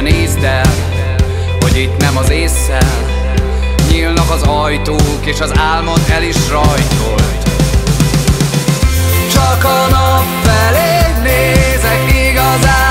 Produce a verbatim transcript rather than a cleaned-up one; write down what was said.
de nézd el, hogy itt nem az ésszel nyílnak az ajtók, és az álmod el is rajtolt. Csak a nap felé nézek igazán,